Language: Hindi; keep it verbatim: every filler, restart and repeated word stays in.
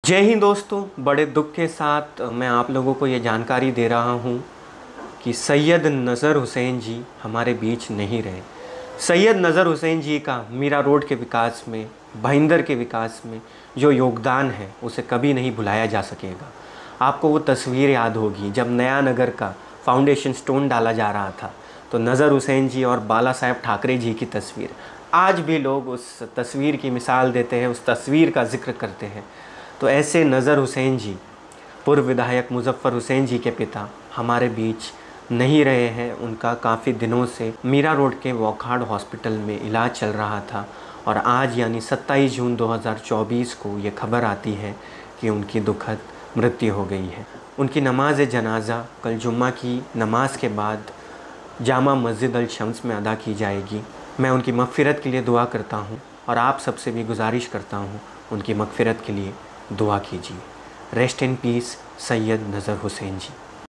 जय हिंद दोस्तों, बड़े दुख के साथ मैं आप लोगों को ये जानकारी दे रहा हूँ कि सैयद नज़र हुसैन जी हमारे बीच नहीं रहे। सैयद नज़र हुसैन जी का मीरा रोड के विकास में, भाईंदर के विकास में जो योगदान है उसे कभी नहीं भुलाया जा सकेगा। आपको वो तस्वीर याद होगी जब नया नगर का फाउंडेशन स्टोन डाला जा रहा था, तो नज़र हुसैन जी और बाला साहेब ठाकरे जी की तस्वीर, आज भी लोग उस तस्वीर की मिसाल देते हैं, उस तस्वीर का जिक्र करते हैं। तो ऐसे नज़र हुसैन जी, पूर्व विधायक मुजफ्फर हुसैन जी के पिता, हमारे बीच नहीं रहे हैं। उनका काफ़ी दिनों से मीरा रोड के वॉकहार्ट हॉस्पिटल में इलाज चल रहा था और आज यानी सत्ताईस जून दो हज़ार चौबीस को ये खबर आती है कि उनकी दुखद मृत्यु हो गई है। उनकी नमाज जनाजा कल जुम्मा की नमाज के बाद जामा मस्जिद अल शम्स में अदा की जाएगी। मैं उनकी मग़फ़िरत के लिए दुआ करता हूँ और आप सबसे भी गुजारिश करता हूँ उनकी मग़फ़िरत के लिए दुआ कीजिए। रेस्ट इन पीस, सैयद नज़र हुसैन जी।